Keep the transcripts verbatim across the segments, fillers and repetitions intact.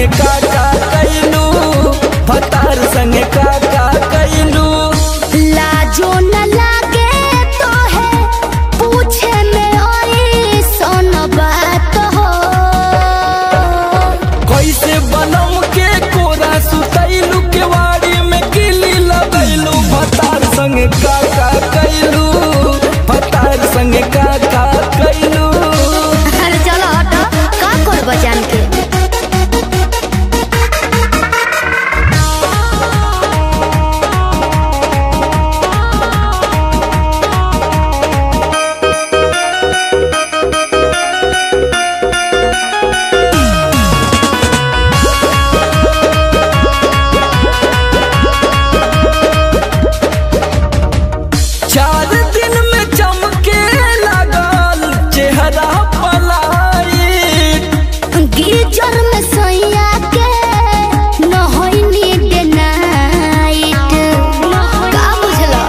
संगे का का कैलू, भतार संगे का का कैलू। लाजो न लागे तो है पूछे में ओई सोन बात हो। कैसे बनम के कोरा सुतैलू, केवाड़ी में किली लगैलू, भतार संगे का का कैलू, भतार संगे का का कैलू। अरे चलो हटो, का करब जान के। चार दिन में चमके लगल चेहरा पलायिट, गीजर में सोया के नहैनी डे नाइट। का बुझलो?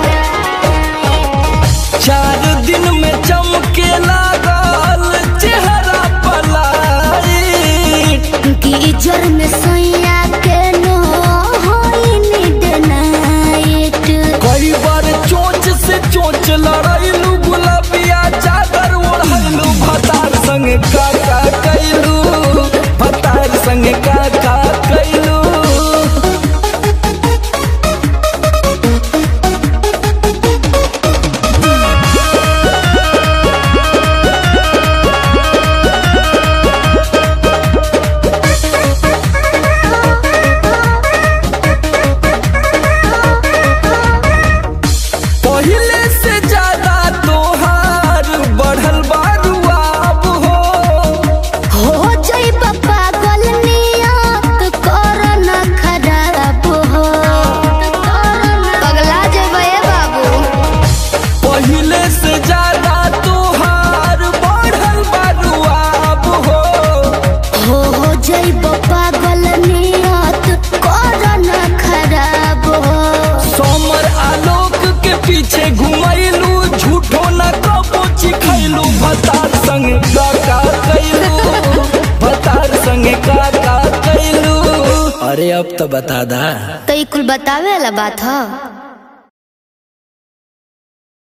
चार दिन में चमके लगल चेहरा पलायिट, गीजर में सोया के नहैनी डे नाइट। कई बार चोंच से चोंच लड़ैलू, गुलाबिया चादर ओढ़ैलू, भतार संगे का का कैलू, भतार संगे का का कैलू। पहिले से ज्यादा तोहार बढ़ल बारुआब हो। हो जाइब पागल नियत कर न खराब हो। पगला जइब ए बाबू। पहिले से ज्यादा तोहार बढ़ल बारुआब हो। हो हो जाइब पागल नियत कर न खराब हो। सोमर आलोक के पीछे घुमैलू, झूठो न कबो चिखैलू, भतार संगे का का कैलू, भतार संगे का का कैलू। अरे अब तो बता दा। तो ई कुल बतावे वाला बात ह।